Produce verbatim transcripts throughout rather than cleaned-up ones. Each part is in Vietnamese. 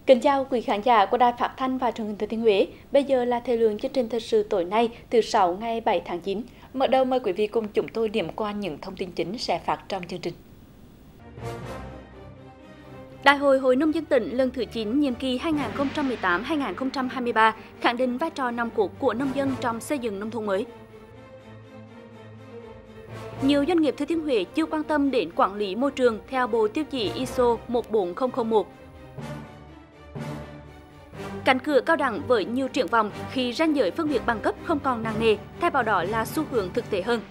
Kính chào quý khán giả của Đài Phát thanh và Truyền hình Thừa Thiên Huế. Bây giờ là thời lượng chương trình thời sự tối nay, thứ sáu ngày bảy tháng chín. Mở đầu mời quý vị cùng chúng tôi điểm qua những thông tin chính sẽ phát trong chương trình. Đại hội Hội nông dân tỉnh lần thứ chín nhiệm kỳ hai nghìn không trăm mười tám đến hai nghìn không trăm hai mươi ba khẳng định vai trò nòng cốt của nông dân trong xây dựng nông thôn mới. Nhiều doanh nghiệp Thừa Thiên Huế chưa quan tâm đến quản lý môi trường theo Bộ Tiêu chí i ét o một bốn không không một. Cánh cửa cao đẳng với nhiều triển vọng khi ranh giới phân biệt bằng cấp không còn nặng nề, thay vào đó là xu hướng thực tế hơn.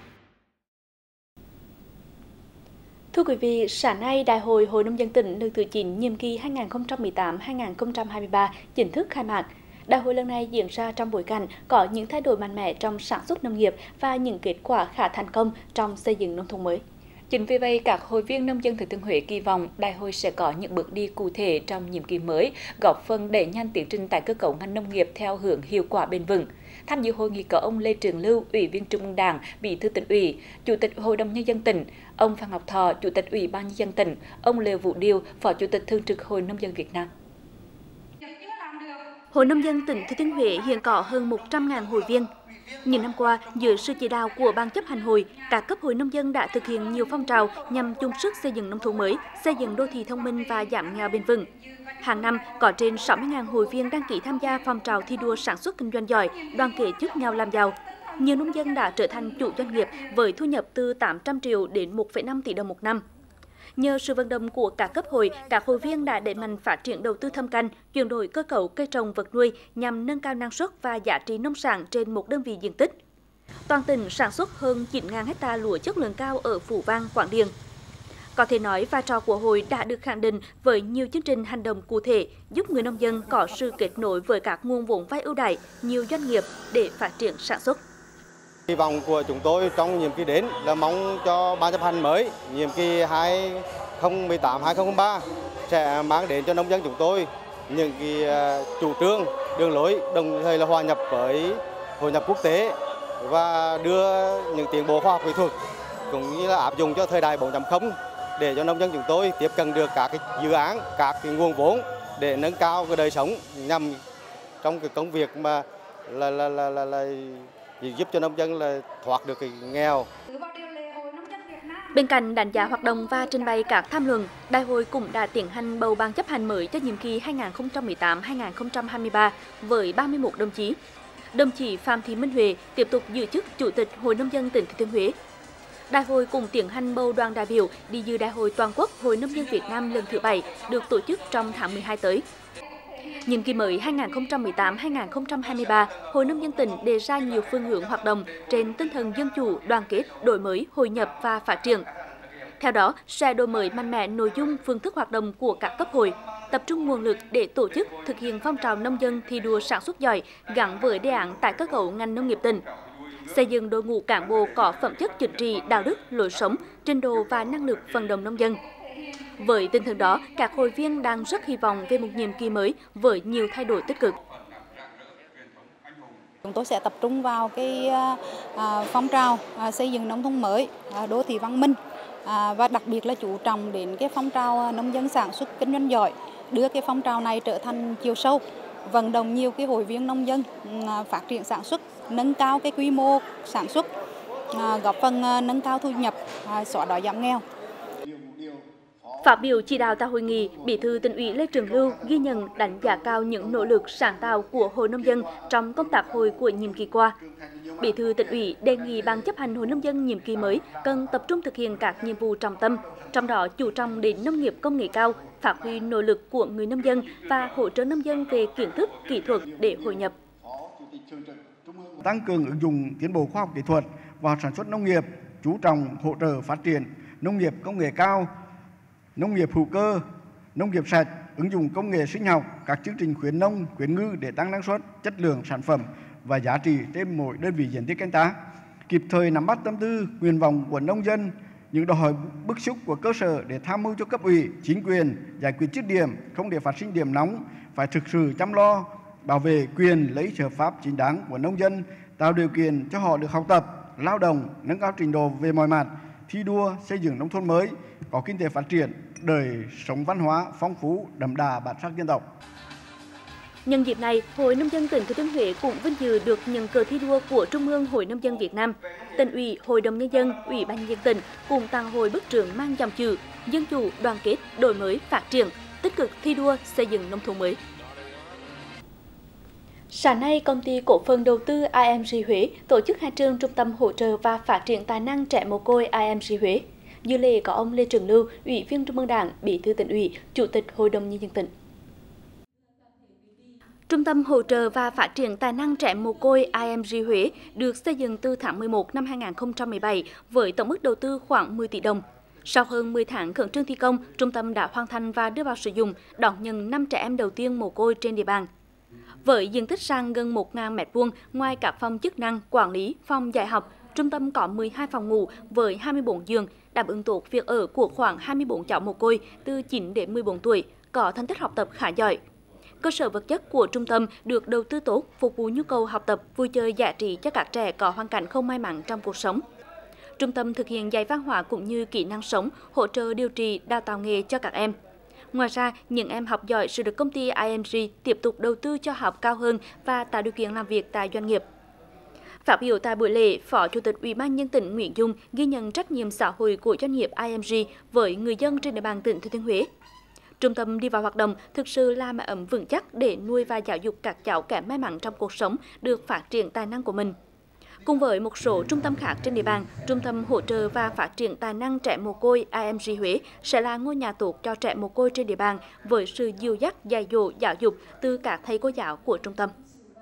Thưa quý vị, sáng nay Đại hội Hội nông dân tỉnh lần thứ chín nhiệm kỳ hai nghìn không trăm mười tám đến hai nghìn không trăm hai mươi ba chính thức khai mạc. Đại hội lần này diễn ra trong bối cảnh có những thay đổi mạnh mẽ trong sản xuất nông nghiệp và những kết quả khá thành công trong xây dựng nông thôn mới. Chính vì vậy, các hội viên nông dân Thừa Thiên Huế kỳ vọng đại hội sẽ có những bước đi cụ thể trong nhiệm kỳ mới, góp phần đẩy nhanh tiến trình tái cơ cấu ngành nông nghiệp theo hướng hiệu quả bền vững. Tham dự hội nghị có ông Lê Trường Lưu, Ủy viên Trung ương Đảng, Bí thư Tỉnh ủy, Chủ tịch Hội đồng Nhân dân tỉnh, ông Phan Ngọc Thọ, Chủ tịch Ủy ban Nhân dân tỉnh, ông Lê Vũ Điêu, Phó Chủ tịch Thường trực Hội Nông dân Việt Nam. Hội nông dân tỉnh Thừa Thiên Huế hiện có hơn một trăm nghìn hội viên. Những năm qua, dưới sự chỉ đạo của Ban chấp hành hội, các cấp hội nông dân đã thực hiện nhiều phong trào nhằm chung sức xây dựng nông thôn mới, xây dựng đô thị thông minh và giảm nghèo bền vững. Hàng năm, có trên sáu mươi nghìn hội viên đăng ký tham gia phong trào thi đua sản xuất kinh doanh giỏi, đoàn kết giúp nhau làm giàu. Nhiều nông dân đã trở thành chủ doanh nghiệp với thu nhập từ tám trăm triệu đến một phẩy năm tỷ đồng một năm. Nhờ sự vận động của các cấp hội, các hội viên đã đẩy mạnh phát triển đầu tư thâm canh, chuyển đổi cơ cấu cây trồng vật nuôi nhằm nâng cao năng suất và giá trị nông sản trên một đơn vị diện tích. Toàn tỉnh sản xuất hơn chín nghìn ha lúa chất lượng cao ở Phú Vang, Quảng Điền. Có thể nói vai trò của hội đã được khẳng định với nhiều chương trình hành động cụ thể giúp người nông dân có sự kết nối với các nguồn vốn vay ưu đãi, nhiều doanh nghiệp để phát triển sản xuất. Kỳ vọng của chúng tôi trong nhiệm kỳ đến là mong cho ban chấp hành mới nhiệm kỳ hai nghìn không trăm mười tám đến hai nghìn không trăm hai mươi ba sẽ mang đến cho nông dân chúng tôi những cái chủ trương, đường lối, đồng thời là hòa nhập với hội nhập quốc tế và đưa những tiến bộ khoa học kỹ thuật cũng như là áp dụng cho thời đại bốn chấm không để cho nông dân chúng tôi tiếp cận được các cái dự án, các cái nguồn vốn để nâng cao cái đời sống nhằm trong cái công việc mà là là là là, là giúp cho nông dân là thoát được cái nghèo. Bên cạnh đánh giá hoạt động và trình bày các tham luận, đại hội cũng đã tiến hành bầu ban chấp hành mới cho nhiệm kỳ hai nghìn không trăm mười tám đến hai nghìn không trăm hai mươi ba với ba mươi mốt đồng chí. Đồng chí Phạm Thị Minh Huệ tiếp tục giữ chức Chủ tịch Hội nông dân tỉnh Thừa Thiên Huế. Đại hội cũng tiến hành bầu đoàn đại biểu đi dự Đại hội toàn quốc Hội nông dân Việt Nam lần thứ bảy được tổ chức trong tháng mười hai tới. Nhiệm kỳ mới hai nghìn không trăm mười tám đến hai nghìn không trăm hai mươi ba, Hội nông dân tỉnh đề ra nhiều phương hướng hoạt động trên tinh thần dân chủ, đoàn kết, đổi mới, hội nhập và phát triển. Theo đó, sẽ đổi mới mạnh mẽ nội dung, phương thức hoạt động của các cấp hội, tập trung nguồn lực để tổ chức thực hiện phong trào nông dân thi đua sản xuất giỏi gắn với đề án tái cơ cấu ngành nông nghiệp tỉnh. Xây dựng đội ngũ cán bộ có phẩm chất chính trị, đạo đức, lối sống, trình độ và năng lực vận động nông dân. Với tinh thần đó, các hội viên đang rất hy vọng về một nhiệm kỳ mới với nhiều thay đổi tích cực. Chúng tôi sẽ tập trung vào cái phong trào xây dựng nông thôn mới, đô thị văn minh và đặc biệt là chú trọng đến cái phong trào nông dân sản xuất kinh doanh giỏi, đưa cái phong trào này trở thành chiều sâu, vận động nhiều cái hội viên nông dân phát triển sản xuất, nâng cao cái quy mô sản xuất, góp phần nâng cao thu nhập, xóa đói giảm nghèo. Phát biểu chỉ đạo tại hội nghị, Bí thư Tỉnh ủy Lê Trường Lưu ghi nhận đánh giá cao những nỗ lực sáng tạo của Hội nông dân trong công tác hội của nhiệm kỳ qua. Bí thư Tỉnh ủy đề nghị Ban chấp hành Hội nông dân nhiệm kỳ mới cần tập trung thực hiện các nhiệm vụ trọng tâm, trong đó chú trọng đến nông nghiệp công nghệ cao, phát huy nội lực của người nông dân và hỗ trợ nông dân về kiến thức, kỹ thuật để hội nhập. Tăng cường ứng dụng tiến bộ khoa học kỹ thuật vào sản xuất nông nghiệp, chú trọng hỗ trợ phát triển nông nghiệp công nghệ cao, nông nghiệp hữu cơ, nông nghiệp sạch, ứng dụng công nghệ sinh học, các chương trình khuyến nông, khuyến ngư để tăng năng suất, chất lượng sản phẩm và giá trị trên mỗi đơn vị diện tích canh tác, kịp thời nắm bắt tâm tư, nguyện vọng của nông dân, những đòi hỏi bức xúc của cơ sở để tham mưu cho cấp ủy, chính quyền giải quyết dứt điểm, không để phát sinh điểm nóng, phải thực sự chăm lo, bảo vệ quyền lợi ích hợp pháp chính đáng của nông dân, tạo điều kiện cho họ được học tập, lao động, nâng cao trình độ về mọi mặt, thi đua xây dựng nông thôn mới, có kinh tế phát triển, đời sống văn hóa phong phú, đậm đà bản sắc dân tộc. Nhân dịp này, Hội Nông dân tỉnh Thừa Thiên Huế cũng vinh dự được nhận cờ thi đua của Trung ương Hội Nông dân Việt Nam. Tỉnh ủy, Hội đồng nhân dân, Ủy ban nhân dân tỉnh cùng tặng hội bức trướng mang dòng chữ dân chủ, đoàn kết, đổi mới, phát triển, tích cực thi đua xây dựng nông thôn mới. Sáng nay, công ty cổ phần đầu tư i em giê Huế tổ chức khai trương Trung tâm hỗ trợ và phát triển tài năng trẻ mồ côi i em giê Huế. Dự lễ có ông Lê Trường Lưu, Ủy viên Trung ương Đảng, Bí thư Tỉnh ủy, Chủ tịch Hội đồng nhân dân tỉnh. Trung tâm hỗ trợ và phát triển tài năng trẻ mồ côi i em giê Huế được xây dựng từ tháng mười một năm hai nghìn không trăm mười bảy với tổng mức đầu tư khoảng mười tỷ đồng. Sau hơn mười tháng khẩn trương thi công, trung tâm đã hoàn thành và đưa vào sử dụng, đón nhận năm trẻ em đầu tiên mồ côi trên địa bàn. Với diện tích sàn gần một nghìn mét vuông, ngoài các phòng chức năng, quản lý, phòng dạy học, trung tâm có mười hai phòng ngủ với hai mươi tư giường, đáp ứng tốt việc ở của khoảng hai mươi tư cháu mồ côi từ chín đến mười bốn tuổi, có thành tích học tập khá giỏi. Cơ sở vật chất của trung tâm được đầu tư tốt, phục vụ nhu cầu học tập, vui chơi giải trí cho các trẻ có hoàn cảnh không may mắn trong cuộc sống. Trung tâm thực hiện dạy văn hóa cũng như kỹ năng sống, hỗ trợ điều trị, đào tạo nghề cho các em. Ngoài ra, những em học giỏi sẽ được công ty i em giê tiếp tục đầu tư cho học cao hơn và tạo điều kiện làm việc tại doanh nghiệp. Phát biểu tại buổi lễ, Phó Chủ tịch Ủy ban nhân dân tỉnh Nguyễn Dung ghi nhận trách nhiệm xã hội của doanh nghiệp i em giê với người dân trên địa bàn tỉnh Thừa Thiên Huế. Trung tâm đi vào hoạt động thực sự là mái ấm vững chắc để nuôi và giáo dục các cháu kém may mắn trong cuộc sống được phát triển tài năng của mình. Cùng với một số trung tâm khác trên địa bàn, Trung tâm hỗ trợ và phát triển tài năng trẻ mồ côi i em giê Huế sẽ là ngôi nhà tốt cho trẻ mồ côi trên địa bàn với sự dìu dắt, dạy dỗ, giáo dục từ các thầy cô giáo của trung tâm.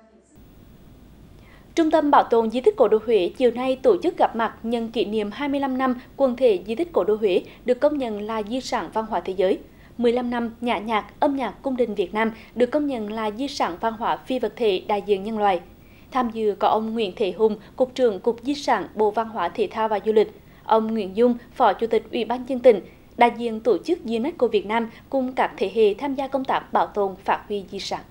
Trung tâm Bảo tồn Di tích Cố đô Huế chiều nay tổ chức gặp mặt nhân kỷ niệm hai mươi lăm năm quần thể Di tích Cố đô Huế được công nhận là di sản văn hóa thế giới. mười lăm năm nhã nhạc, âm nhạc cung đình Việt Nam được công nhận là di sản văn hóa phi vật thể đại diện nhân loại. Tham dự có ông Nguyễn Thế Hùng, Cục trưởng Cục Di sản Bộ Văn hóa Thể thao và Du lịch, ông Nguyễn Dung, Phó Chủ tịch Ủy ban nhân dân tỉnh, đại diện tổ chức UNESCO Việt Nam cùng các thế hệ tham gia công tác bảo tồn phát huy di sản.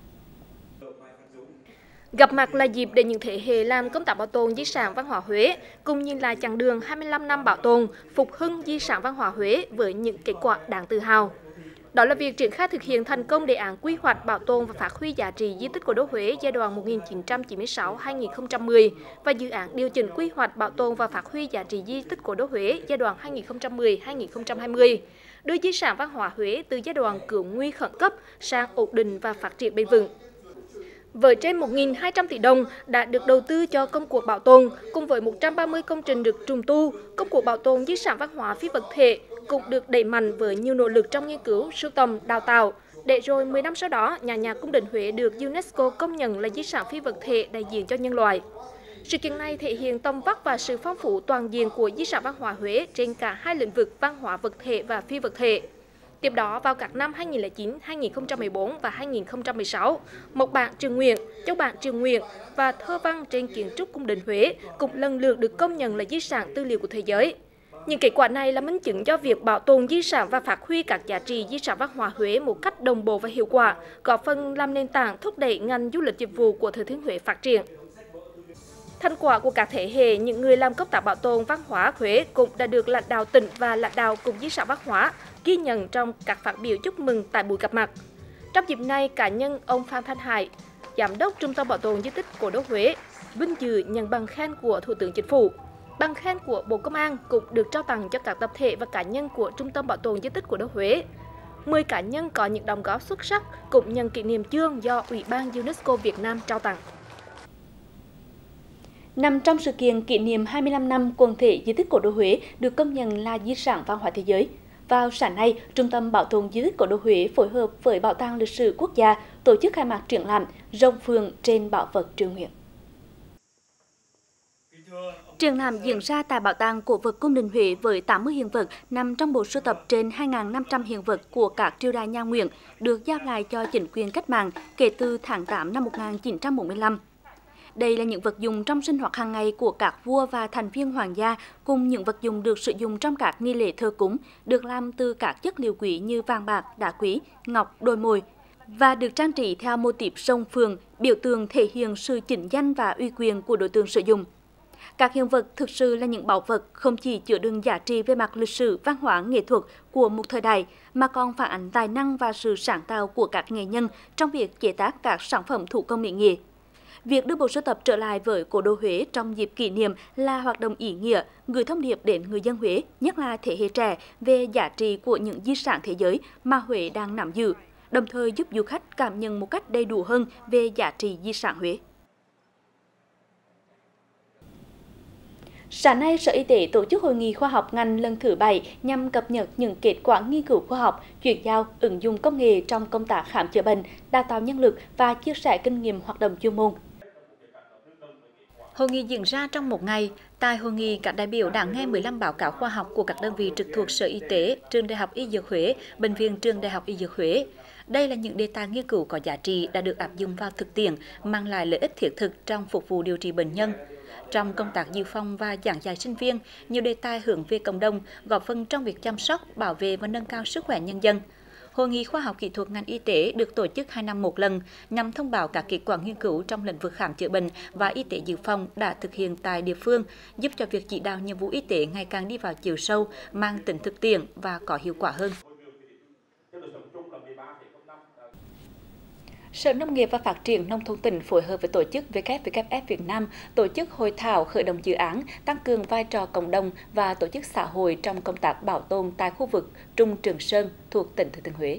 Gặp mặt là dịp để những thế hệ làm công tác bảo tồn di sản văn hóa Huế cùng nhìn lại chặng đường hai mươi lăm năm bảo tồn, phục hưng di sản văn hóa Huế với những kết quả đáng tự hào. Đó là việc triển khai thực hiện thành công đề án quy hoạch bảo tồn và phát huy giá trị di tích Cố đô Huế giai đoạn một nghìn chín trăm chín mươi sáu đến hai nghìn không trăm mười và dự án điều chỉnh quy hoạch bảo tồn và phát huy giá trị di tích Cố đô Huế giai đoạn hai nghìn không trăm mười đến hai nghìn không trăm hai mươi, đưa di sản văn hóa Huế từ giai đoạn cứu nguy khẩn cấp sang ổn định và phát triển bền vững. Với trên một nghìn hai trăm tỷ đồng đã được đầu tư cho công cuộc bảo tồn, cùng với một trăm ba mươi công trình được trùng tu, công cuộc bảo tồn di sản văn hóa phi vật thể cũng được đẩy mạnh với nhiều nỗ lực trong nghiên cứu, sưu tầm, đào tạo. Để rồi mười năm sau đó, nhà nhạc cung đình Huế được UNESCO công nhận là di sản phi vật thể đại diện cho nhân loại. Sự kiện này thể hiện tầm vóc và sự phong phú toàn diện của di sản văn hóa Huế trên cả hai lĩnh vực văn hóa vật thể và phi vật thể. Tiếp đó, vào các năm hai nghìn không trăm lẻ chín, hai nghìn không trăm mười bốn và hai nghìn không trăm mười sáu, mộc bản Trường Nguyện, châu bản Trường Nguyện và thơ văn trên kiến trúc cung đình Huế cũng lần lượt được công nhận là di sản tư liệu của thế giới. Những kết quả này là minh chứng cho việc bảo tồn di sản và phát huy các giá trị di sản văn hóa Huế một cách đồng bộ và hiệu quả, góp phần làm nền tảng thúc đẩy ngành du lịch dịch vụ của Thừa Thiên Huế phát triển. Thành quả của các thế hệ những người làm công tác bảo tồn văn hóa Huế cũng đã được lãnh đạo tỉnh và lãnh đạo Cục Di sản Văn hóa ghi nhận trong các phát biểu chúc mừng tại buổi gặp mặt. Trong dịp này, cá nhân ông Phan Thanh Hải, Giám đốc Trung tâm Bảo tồn Di tích Cố đô Huế, vinh dự nhận bằng khen của Thủ tướng Chính phủ. Bằng khen của Bộ Công an cũng được trao tặng cho các tập thể và cá nhân của Trung tâm Bảo tồn Di tích Cố đô Huế. mười cá nhân có những đóng góp xuất sắc cũng nhận kỷ niệm chương do Ủy ban UNESCO Việt Nam trao tặng. Nằm trong sự kiện kỷ niệm hai mươi lăm năm quần thể di tích Cố đô Huế được công nhận là di sản văn hóa thế giới, vào sáng nay, Trung tâm Bảo tồn Di tích Cố đô Huế phối hợp với Bảo tàng Lịch sử Quốc gia tổ chức khai mạc triển lãm Rồng Phượng trên bảo vật Trường Nguyện. Triển lãm diễn ra tại Bảo tàng Cổ vật Cung đình Huế với tám mươi hiện vật nằm trong bộ sưu tập trên hai nghìn năm trăm hiện vật của các triều đại nhà Nguyễn được giao lại cho chính quyền cách mạng kể từ tháng tám năm một nghìn chín trăm bốn mươi lăm. Đây là những vật dụng trong sinh hoạt hàng ngày của các vua và thành viên hoàng gia, cùng những vật dụng được sử dụng trong các nghi lễ thờ cúng, được làm từ các chất liệu quý như vàng bạc, đá quý, ngọc, đồi mồi, và được trang trí theo mô típ rồng phượng, biểu tượng thể hiện sự chỉnh danh và uy quyền của đối tượng sử dụng. Các hiện vật thực sự là những báu vật không chỉ chứa đựng giá trị về mặt lịch sử, văn hóa, nghệ thuật của một thời đại, mà còn phản ánh tài năng và sự sáng tạo của các nghệ nhân trong việc chế tác các sản phẩm thủ công mỹ nghệ. Việc đưa bộ sưu tập trở lại với cố đô Huế trong dịp kỷ niệm là hoạt động ý nghĩa, gửi thông điệp đến người dân Huế, nhất là thế hệ trẻ, về giá trị của những di sản thế giới mà Huế đang nắm giữ, đồng thời giúp du khách cảm nhận một cách đầy đủ hơn về giá trị di sản Huế. Sáng nay, Sở Y tế tổ chức hội nghị khoa học ngành lần thứ bảy nhằm cập nhật những kết quả nghiên cứu khoa học, chuyển giao, ứng dụng công nghệ trong công tác khám chữa bệnh, đào tạo nhân lực và chia sẻ kinh nghiệm hoạt động chuyên môn. Hội nghị diễn ra trong một ngày. Tại hội nghị, các đại biểu đã nghe mười lăm báo cáo khoa học của các đơn vị trực thuộc Sở Y tế, Trường Đại học Y Dược Huế, Bệnh viện Trường Đại học Y Dược Huế. Đây là những đề tài nghiên cứu có giá trị đã được áp dụng vào thực tiễn, mang lại lợi ích thiết thực trong phục vụ điều trị bệnh nhân. Trong công tác dự phòng và giảng dạy sinh viên, nhiều đề tài hướng về cộng đồng, góp phần trong việc chăm sóc, bảo vệ và nâng cao sức khỏe nhân dân. Hội nghị khoa học kỹ thuật ngành y tế được tổ chức hai năm một lần nhằm thông báo các kết quả nghiên cứu trong lĩnh vực khám chữa bệnh và y tế dự phòng đã thực hiện tại địa phương, giúp cho việc chỉ đạo nhiệm vụ y tế ngày càng đi vào chiều sâu, mang tính thực tiễn và có hiệu quả hơn. Sở Nông nghiệp và Phát triển Nông thôn tỉnh phối hợp với tổ chức W W F Việt Nam tổ chức hội thảo khởi động dự án tăng cường vai trò cộng đồng và tổ chức xã hội trong công tác bảo tồn tại khu vực Trung Trường Sơn thuộc tỉnh Thừa Thiên Huế.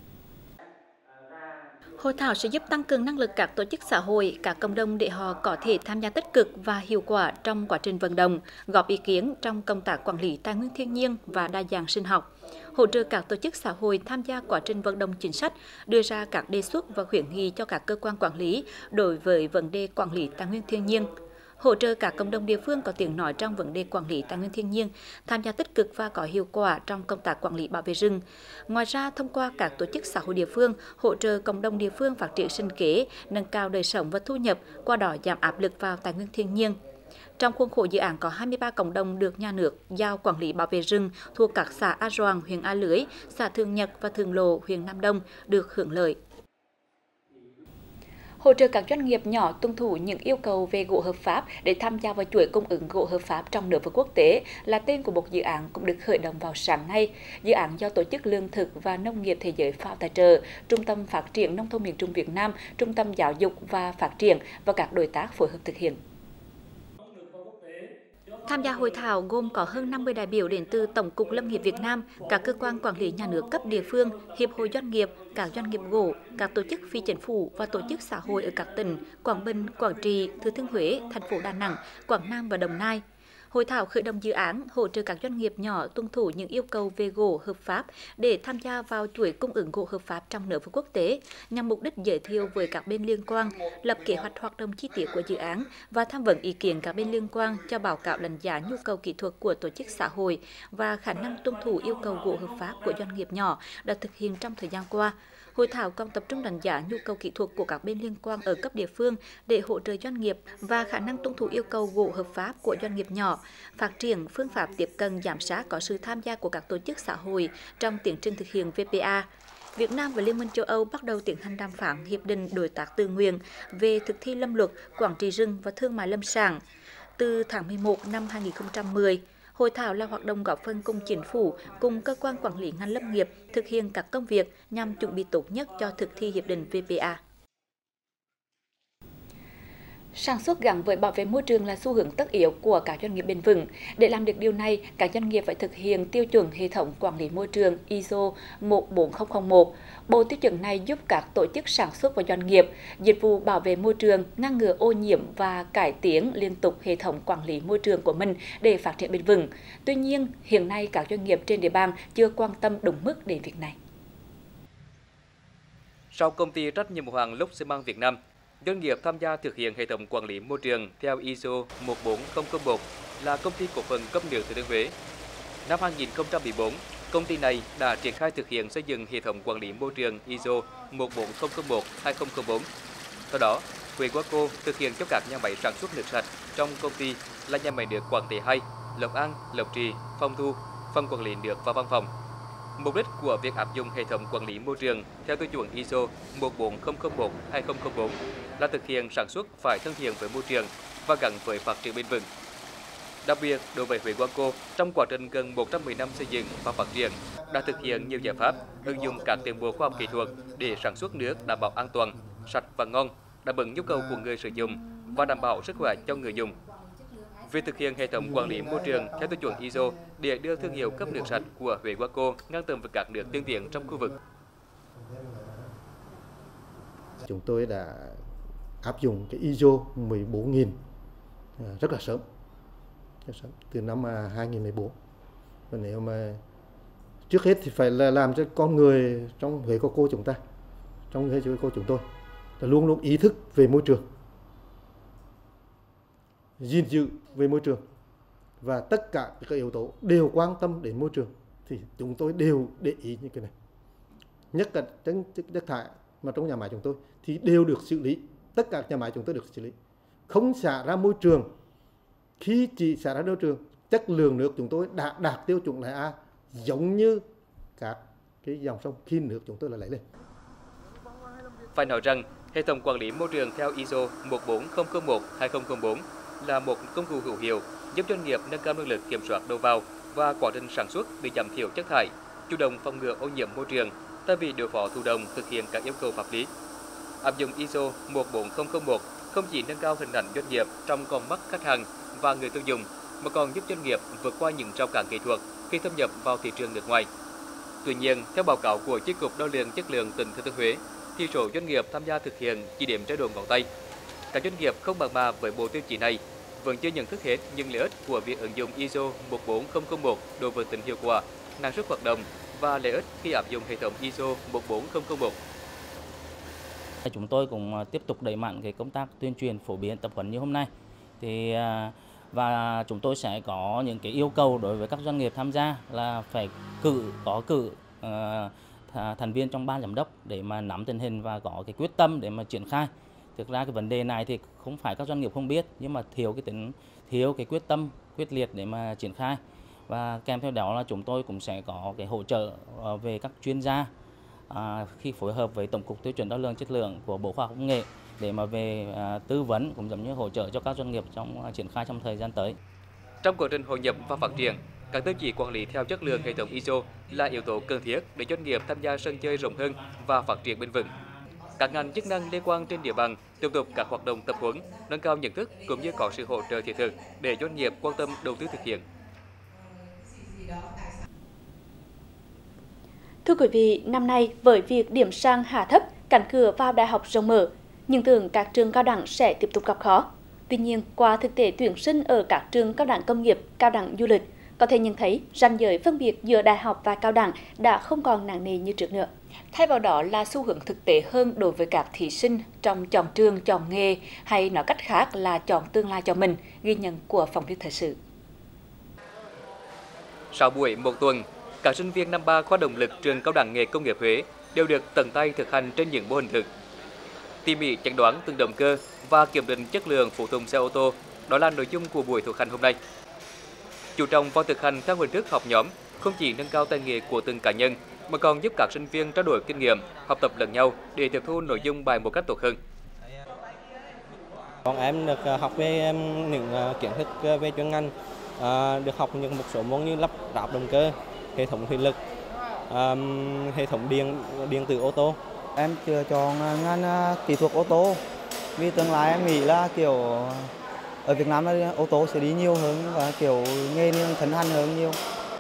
Hội thảo sẽ giúp tăng cường năng lực các tổ chức xã hội, các cộng đồng để họ có thể tham gia tích cực và hiệu quả trong quá trình vận động, góp ý kiến trong công tác quản lý tài nguyên thiên nhiên và đa dạng sinh học, hỗ trợ các tổ chức xã hội tham gia quá trình vận động chính sách, đưa ra các đề xuất và khuyến nghị cho các cơ quan quản lý đối với vấn đề quản lý tài nguyên thiên nhiên, hỗ trợ các cộng đồng địa phương có tiếng nói trong vấn đề quản lý tài nguyên thiên nhiên, tham gia tích cực và có hiệu quả trong công tác quản lý bảo vệ rừng. Ngoài ra, thông qua các tổ chức xã hội địa phương, hỗ trợ cộng đồng địa phương phát triển sinh kế, nâng cao đời sống và thu nhập, qua đó giảm áp lực vào tài nguyên thiên nhiên. Trong khuôn khổ dự án có hai mươi ba cộng đồng được nhà nước giao quản lý bảo vệ rừng thuộc các xã A Roàng, huyện A Lưới, xã Thường Nhật và Thường Lộ, huyện Nam Đông được hưởng lợi. Hỗ trợ các doanh nghiệp nhỏ tuân thủ những yêu cầu về gỗ hợp pháp để tham gia vào chuỗi cung ứng gỗ hợp pháp trong nước và quốc tế là tên của một dự án cũng được khởi động vào sáng nay. Dự án do Tổ chức Lương thực và Nông nghiệp Thế giới FAO tài trợ, Trung tâm Phát triển Nông thôn miền Trung Việt Nam, Trung tâm Giáo dục và Phát triển và các đối tác phối hợp thực hiện. Tham gia hội thảo gồm có hơn năm mươi đại biểu đến từ Tổng cục Lâm nghiệp Việt Nam, các cơ quan quản lý nhà nước cấp địa phương, hiệp hội doanh nghiệp, các doanh nghiệp gỗ, các tổ chức phi chính phủ và tổ chức xã hội ở các tỉnh Quảng Bình, Quảng Trị, Thừa Thiên Huế, thành phố Đà Nẵng, Quảng Nam và Đồng Nai. Hội thảo khởi động dự án hỗ trợ các doanh nghiệp nhỏ tuân thủ những yêu cầu về gỗ hợp pháp để tham gia vào chuỗi cung ứng gỗ hợp pháp trong nước và quốc tế, nhằm mục đích giới thiệu với các bên liên quan, lập kế hoạch hoạt động chi tiết của dự án và tham vấn ý kiến các bên liên quan cho báo cáo đánh giá nhu cầu kỹ thuật của tổ chức xã hội và khả năng tuân thủ yêu cầu gỗ hợp pháp của doanh nghiệp nhỏ đã thực hiện trong thời gian qua. Hội thảo còn tập trung đánh giá nhu cầu kỹ thuật của các bên liên quan ở cấp địa phương để hỗ trợ doanh nghiệp và khả năng tuân thủ yêu cầu gỗ hợp pháp của doanh nghiệp nhỏ, phát triển phương pháp tiếp cận giám sát có sự tham gia của các tổ chức xã hội trong tiến trình thực hiện vê pê a. Việt Nam và Liên minh châu Âu bắt đầu tiến hành đàm phán hiệp định đối tác tự nguyện về thực thi lâm luật, quản trị rừng và thương mại lâm sản từ tháng mười một năm hai nghìn không trăm mười. Hội thảo là hoạt động góp phần cùng chính phủ, cùng cơ quan quản lý ngành lâm nghiệp thực hiện các công việc nhằm chuẩn bị tốt nhất cho thực thi hiệp định vê pê a. Sản xuất gắn với bảo vệ môi trường là xu hướng tất yếu của các doanh nghiệp bền vững. Để làm được điều này, các doanh nghiệp phải thực hiện tiêu chuẩn hệ thống quản lý môi trường i ét ô một bốn không không một. Bộ tiêu chuẩn này giúp các tổ chức sản xuất và doanh nghiệp, dịch vụ bảo vệ môi trường, ngăn ngừa ô nhiễm và cải tiến liên tục hệ thống quản lý môi trường của mình để phát triển bền vững. Tuy nhiên, hiện nay các doanh nghiệp trên địa bàn chưa quan tâm đúng mức đến việc này. Sau công ty trách nhiệm hữu hạn Lốc xi măng Việt Nam, doanh nghiệp tham gia thực hiện hệ thống quản lý môi trường theo i ét ô một bốn không không một là công ty cổ phần cấp nước Thừa Thiên Huế. Năm hai nghìn không trăm mười bốn, công ty này đã triển khai thực hiện xây dựng hệ thống quản lý môi trường i ét ô một bốn không không một hai không không bốn. Sau đó, Huewaco thực hiện cho các nhà máy sản xuất nước sạch trong công ty là nhà máy nước Quảng Tế hai, Lộc An, Lộc Trì, Phong Thu, phòng quản lý nước và văn phòng. Mục đích của việc áp dụng hệ thống quản lý môi trường theo tiêu chuẩn i ét ô một bốn không không một hai không không bốn là thực hiện sản xuất phải thân thiện với môi trường và gắn với phát triển bền vững, Đặc biệt, đối với Huế Quanco, trong quá trình gần một trăm mười năm xây dựng và phát triển, đã thực hiện nhiều giải pháp, ứng dụng các tiến bộ khoa học kỹ thuật để sản xuất nước đảm bảo an toàn, sạch và ngon, đáp ứng nhu cầu của người sử dụng và đảm bảo sức khỏe cho người dùng. Việc thực hiện hệ thống quản lý môi trường theo tiêu chuẩn i ét ô để đưa thương hiệu cấp nước sạch của Huế Quanco ngang tầm với các nước tiên tiến trong khu vực. Chúng tôi đã áp dụng cái i ét ô mười bốn nghìn rất là sớm, rất sớm từ năm hai nghìn không trăm mười bốn. Và nếu mà trước hết thì phải là làm cho con người trong Huế Quanco chúng ta, trong Huế Quanco chúng tôi là luôn luôn ý thức về môi trường, gìn giữ về môi trường và tất cả các yếu tố đều quan tâm đến môi trường thì chúng tôi đều để ý những cái này. Nhất là chất thải mà trong nhà máy chúng tôi thì đều được xử lý, tất cả nhà máy chúng tôi được xử lý, không xả ra môi trường. Khi chỉ xả ra môi trường, chất lượng nước chúng tôi đã đạt tiêu chuẩn là A, giống như các cái dòng sông khi nước chúng tôi là lấy lên. Phải nói rằng hệ thống quản lý môi trường theo i ét ô một bốn không không một hai không không bốn là một công cụ hữu hiệu giúp doanh nghiệp nâng cao năng lực kiểm soát đầu vào và quá trình sản xuất để giảm thiểu chất thải, chủ động phòng ngừa ô nhiễm môi trường thay vì đối phó thụ động thực hiện các yêu cầu pháp lý. Áp dụng i ét ô một bốn không không một không chỉ nâng cao hình ảnh doanh nghiệp trong con mắt khách hàng và người tiêu dùng mà còn giúp doanh nghiệp vượt qua những rào cản kỹ thuật khi thâm nhập vào thị trường nước ngoài. Tuy nhiên, theo báo cáo của Chi cục Đo lường Chất lượng tỉnh Thừa Thiên Huế, thì số doanh nghiệp tham gia thực hiện chỉ đếm trên đầu ngón tay. Các doanh nghiệp không mặn mà với bộ tiêu chí này vẫn chưa nhận thức hết những lợi ích của việc ứng dụng i ét ô một bốn không không một đối với tính hiệu quả, năng suất hoạt động và lợi ích khi áp dụng hệ thống i ét ô một bốn không không một. Chúng tôi cũng tiếp tục đẩy mạnh cái công tác tuyên truyền phổ biến tập huấn như hôm nay. Thì và chúng tôi sẽ có những cái yêu cầu đối với các doanh nghiệp tham gia là phải cử có cử uh, thành viên trong ban giám đốc để mà nắm tình hình và có cái quyết tâm để mà triển khai. Thực ra cái vấn đề này thì không phải các doanh nghiệp không biết, nhưng mà thiếu cái tính thiếu cái quyết tâm quyết liệt để mà triển khai. Và kèm theo đó là chúng tôi cũng sẽ có cái hỗ trợ về các chuyên gia à, khi phối hợp với Tổng cục Tiêu chuẩn Đo lường Chất lượng của Bộ Khoa học Công nghệ để mà về à, tư vấn cũng giống như hỗ trợ cho các doanh nghiệp trong à, triển khai trong thời gian tới. Trong quá trình hội nhập và phát triển, các tiêu chí quản lý theo chất lượng hệ thống i ét ô là yếu tố cần thiết để doanh nghiệp tham gia sân chơi rộng hơn và phát triển bền vững. Các ngành chức năng liên quan trên địa bàn tiếp tục các hoạt động tập huấn, nâng cao nhận thức cũng như có sự hỗ trợ thiết thực để doanh nghiệp quan tâm đầu tư thực hiện. Thưa quý vị, năm nay với việc điểm sàn hạ thấp, cánh cửa vào đại học rộng mở, nhưng tưởng các trường cao đẳng sẽ tiếp tục gặp khó. Tuy nhiên, qua thực tế tuyển sinh ở các trường cao đẳng công nghiệp, cao đẳng du lịch, có thể nhận thấy ranh giới phân biệt giữa đại học và cao đẳng đã không còn nặng nề như trước nữa. Thay vào đó là xu hướng thực tế hơn đối với các thí sinh trong chọn trường, chọn nghề hay nói cách khác là chọn tương lai cho mình, ghi nhận của phóng viên thời sự. Sau buổi một tuần, các sinh viên năm ba khoa động lực trường Cao đẳng nghề Công nghiệp Huế đều được tận tay thực hành trên những mô hình thực. Tỉ mỉ chẩn đoán từng động cơ và kiểm định chất lượng phụ tùng xe ô tô, đó là nội dung của buổi thực hành hôm nay. Chú trọng vào thực hành theo hình thức học nhóm, không chỉ nâng cao tay nghề của từng cá nhân mà còn giúp các sinh viên trao đổi kinh nghiệm, học tập lẫn nhau để tiếp thu nội dung bài một cách tốt hơn. Bọn em được học về những kiến thức về chuyên ngành, được học những một số môn như lắp ráp động cơ, hệ thống thủy lực, hệ thống điện điện tử ô tô. Em chưa chọn ngành kỹ thuật ô tô vì tương lai em nghĩ là kiểu ở Việt Nam là ô tô sẽ đi nhiều hơn và kiểu nghề thịnh hành hơn nhiều.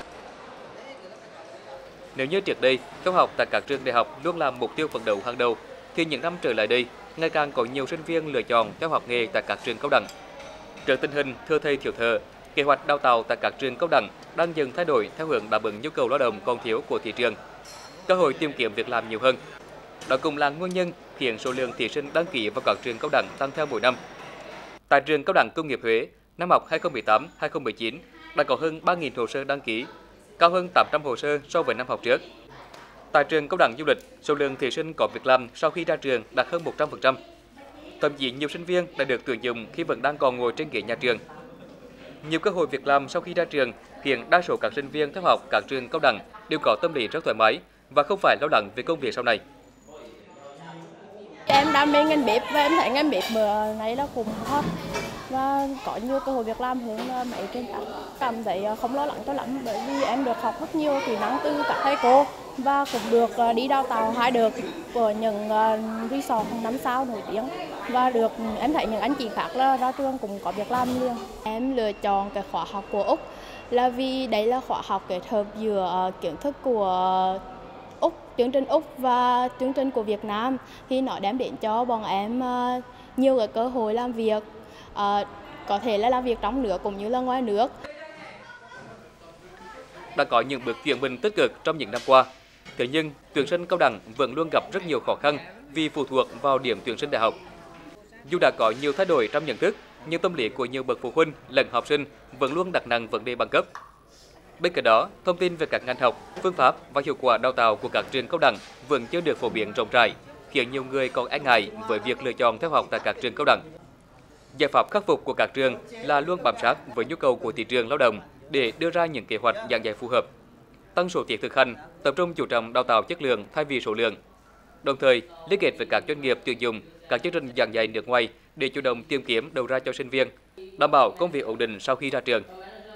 Nếu như trước đây, theo học tại các trường đại học luôn là mục tiêu phấn đấu hàng đầu, thì những năm trở lại đây, ngày càng có nhiều sinh viên lựa chọn theo học nghề tại các trường cao đẳng. Trước tình hình thưa thầy thiếu thợ, kế hoạch đào tạo tại các trường cao đẳng đang dần thay đổi theo hướng đáp ứng nhu cầu lao động còn thiếu của thị trường. Cơ hội tìm kiếm việc làm nhiều hơn. Đó cũng là nguyên nhân khiến số lượng thí sinh đăng ký vào các trường cao đẳng tăng theo mỗi năm. Tại trường Cao đẳng Công nghiệp Huế, năm học hai không một tám hai không một chín đã có hơn ba nghìn hồ sơ đăng ký, cao hơn tám trăm hồ sơ so với năm học trước. Tại trường Cao đẳng Du lịch, số lượng thí sinh có việc làm sau khi ra trường đạt hơn một trăm phần trăm. Thậm chí nhiều sinh viên đã được tuyển dụng khi vẫn đang còn ngồi trên ghế nhà trường. Nhiều cơ hội việc làm sau khi ra trường khiến đa số các sinh viên theo học các trường cao đẳng đều có tâm lý rất thoải mái và không phải lo lắng về công việc sau này. em đam mê ngành bếp và em thấy ngành bếp bữa nay là cũng hot và có nhiều cơ hội việc làm hơn mấy trên khác. Cảm thấy không lo lắng cho lắm bởi vì em được học rất nhiều kỹ năng từ các thầy cô và cũng được đi đào tạo hai đợt của những resort năm sao nổi tiếng và được em thấy những anh chị khác là ra trường cũng có việc làm liền. Em lựa chọn cái khóa học của Úc là vì đấy là khóa học kết hợp giữa kiến thức của Úc, chương trình Úc và chương trình của Việt Nam thì nó đem đến cho bọn em nhiều cái cơ hội làm việc, có thể là làm việc trong nước cũng như là ngoài nước. Đã có những bước chuyển mình tích cực trong những năm qua, thế nhưng tuyển sinh cao đẳng vẫn luôn gặp rất nhiều khó khăn vì phụ thuộc vào điểm tuyển sinh đại học. Dù đã có nhiều thay đổi trong nhận thức, nhưng tâm lý của nhiều bậc phụ huynh lẫn học sinh vẫn luôn đặt nặng vấn đề bằng cấp. Bên cạnh đó, thông tin về các ngành học, phương pháp và hiệu quả đào tạo của các trường cao đẳng vẫn chưa được phổ biến rộng rãi, khiến nhiều người còn e ngại với việc lựa chọn theo học tại các trường cao đẳng. Giải pháp khắc phục của các trường là luôn bám sát với nhu cầu của thị trường lao động để đưa ra những kế hoạch giảng dạy phù hợp, tăng số tiết thực hành, tập trung chú trọng đào tạo chất lượng thay vì số lượng. Đồng thời, liên kết với các doanh nghiệp tuyển dụng các chương trình giảng dạy nước ngoài để chủ động tìm kiếm đầu ra cho sinh viên, đảm bảo công việc ổn định sau khi ra trường.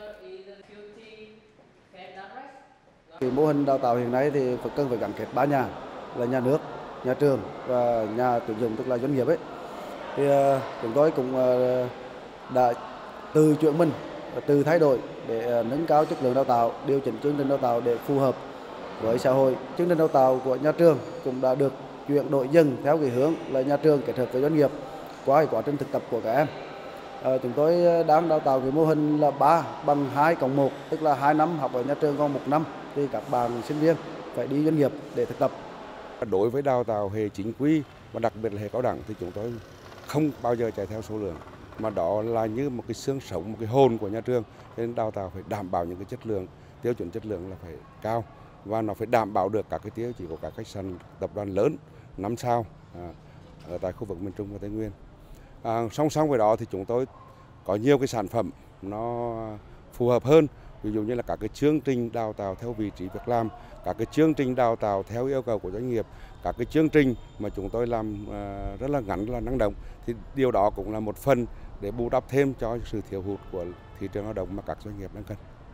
Cái mô hình đào tạo hiện nay thì phải cần phải gắn kết ba nhà là nhà nước, nhà trường và nhà tuyển dụng tức là doanh nghiệp ấy. Thì uh, chúng tôi cũng uh, đã từ chuyển mình, từ thay đổi để uh, nâng cao chất lượng đào tạo, điều chỉnh chương trình đào tạo để phù hợp với xã hội. Chương trình đào tạo của nhà trường cũng đã được chuyển đổi dần theo cái hướng là nhà trường kết hợp với doanh nghiệp qua quá trình thực tập của các em. Uh, chúng tôi đang đào tạo cái mô hình là ba bằng hai cộng một, tức là hai năm học ở nhà trường còn một năm thì các bạn sinh viên phải đi doanh nghiệp để thực tập. Đối với đào tạo hệ chính quy và đặc biệt là hệ cao đẳng thì chúng tôi không bao giờ chạy theo số lượng, mà đó là như một cái xương sống, một cái hồn của nhà trường. Nên đào tạo phải đảm bảo những cái chất lượng, tiêu chuẩn chất lượng là phải cao và nó phải đảm bảo được các cái tiêu chí của các khách sạn tập đoàn lớn năm sao à, ở tại khu vực miền Trung và Tây Nguyên. À, song song với đó thì chúng tôi có nhiều cái sản phẩm nó phù hợp hơn, ví dụ như là các cái chương trình đào tạo theo vị trí việc làm, các cái chương trình đào tạo theo yêu cầu của doanh nghiệp, các cái chương trình mà chúng tôi làm uh, rất là ngắn, rất là năng động, thì điều đó cũng là một phần để bù đắp thêm cho sự thiếu hụt của thị trường lao động mà các doanh nghiệp đang cần.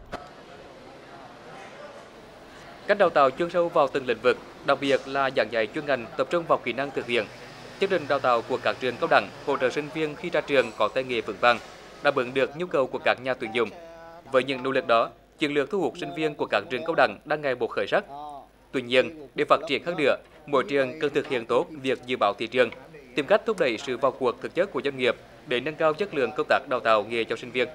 Cách đào tạo chuyên sâu vào từng lĩnh vực, đặc biệt là giảng dạy chuyên ngành tập trung vào kỹ năng thực hiện. Chương trình đào tạo của các trường cao đẳng hỗ trợ sinh viên khi ra trường có tay nghề vững vàng, đáp ứng được nhu cầu của các nhà tuyển dụng. Với những nỗ lực đó, chiến lược thu hút sinh viên của các trường cao đẳng đang ngày một khởi sắc. Tuy nhiên, để phát triển hơn nữa, mỗi trường cần thực hiện tốt việc dự báo thị trường, tìm cách thúc đẩy sự vào cuộc thực chất của doanh nghiệp để nâng cao chất lượng công tác đào tạo nghề cho sinh viên.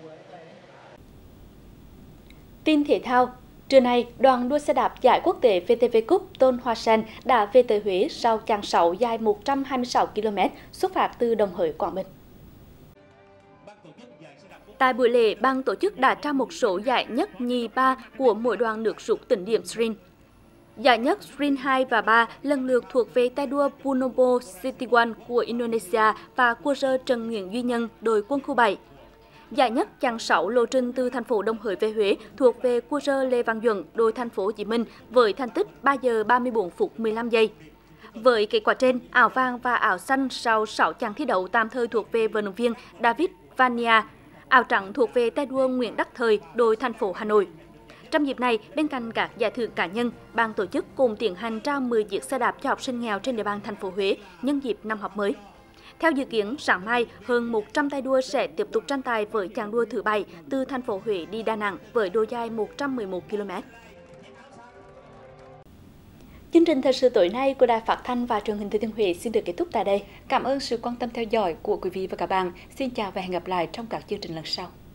Tin thể thao. Trưa nay, đoàn đua xe đạp giải quốc tế vê tê vê Cup Tôn Hoa Sen đã về tới Huế sau chặng sáu dài một trăm hai mươi sáu ki lô mét xuất phát từ Đồng Hới, Quảng Bình. Tại buổi lễ, ban tổ chức đã trao một số giải nhất, nhì, ba của mỗi đoàn nước rút tính điểm sprint. Giải nhất sprint hai và ba lần lượt thuộc về tay đua Punobo Setiwan của Indonesia và cua rơ Trần Nguyễn Duy Nhân đội quân khu bảy. Giải nhất chặng sáu lộ trình từ thành phố Đồng Hới về Huế thuộc về cua rơ Lê Văn Duẩn đội thành phố Hồ Chí Minh với thành tích ba giờ ba mươi tư phút mười lăm giây. Với kết quả trên, áo vàng và áo xanh sau sáu chặng thi đấu tạm thời thuộc về vận động viên David Vania. Áo trắng thuộc về tay đua Nguyễn Đắc Thời, đội thành phố Hà Nội. Trong dịp này, bên cạnh các giải thưởng cá nhân, ban tổ chức cùng tiến hành trao mười chiếc xe đạp cho học sinh nghèo trên địa bàn thành phố Huế nhân dịp năm học mới. Theo dự kiến, sáng mai, hơn một trăm tay đua sẽ tiếp tục tranh tài với chặng đua thứ bảy từ thành phố Huế đi Đà Nẵng với độ dài một trăm mười một ki lô mét. Chương trình thời sự tối nay của Đài Phát thanh và Truyền hình Thừa Thiên Huế xin được kết thúc tại đây. Cảm ơn sự quan tâm theo dõi của quý vị và các bạn. Xin chào và hẹn gặp lại trong các chương trình lần sau.